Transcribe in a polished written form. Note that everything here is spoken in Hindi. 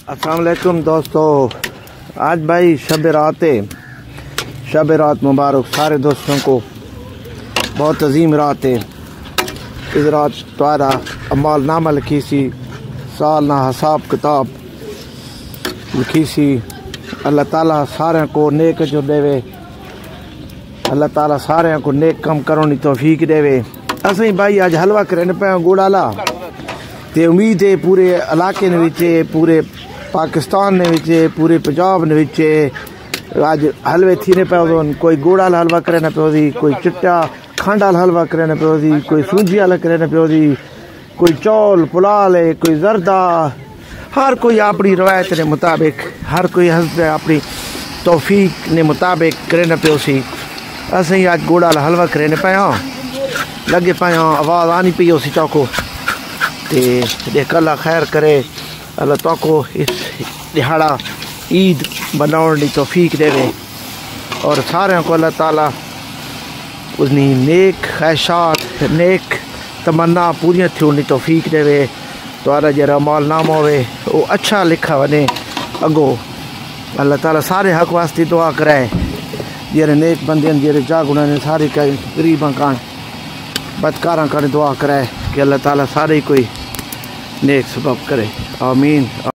अस्सलाम वालेकुम दोस्तों। आज भाई शब रात है। शब रात मुबारक सारे दोस्तों को। बहुत अजीम रात है। इस रात तुम्हारा अमाल नामा लिखी सी, साल ना हिसाब किताब लिखी सी। अल्लाह ताला सारे को नेक जो देवे, अल्लाह ताला सारे को नेक कम करने की तौफीक देवे। असें भाई आज हलवा करने पे गुड़ाला ते उम्मीद है पूरे इलाके ने, पूरे पाकिस्तान ने, पूरे पंजाब ने आज हलवे थीने पे। कोई गुड़ वाला हलवा करना पे, कोई चिट्टा खंड वाला हलवा करना पे, कोई सूजी वाला करना पे, कोई चौल पुलाल है, कोई जरदा। हर कोई अपनी रवायत के मुताबिक, हर कोई अपनी तौफीक ने मुताबिक करना पे। असें आज गुड़ वाला हलवा करने पे लगे पे। आवाज़ आनी पी उसी चौको देख। अल्लाह खैर करे, अल्लाह तको इस दिहाड़ा ईद बनाने की तौफीक देवे और सारे को अल्लाह ताला उसनी नेक ख्वाहिशात, नेक तमन्ना पूरी थी तौफीक देवे। तुम्हारा जरा माल नाम होवे वो अच्छा लिखा वने अगो। अल्लाह ताला सारे हक वास्ते दुआ कराए। जेरे नेक बंदे जेरे जागुना ने सारे गरीबा का बदकारा का दुआ कराए कि अल्लाह ताला सारे कोई नेक सबब करे। आमीन।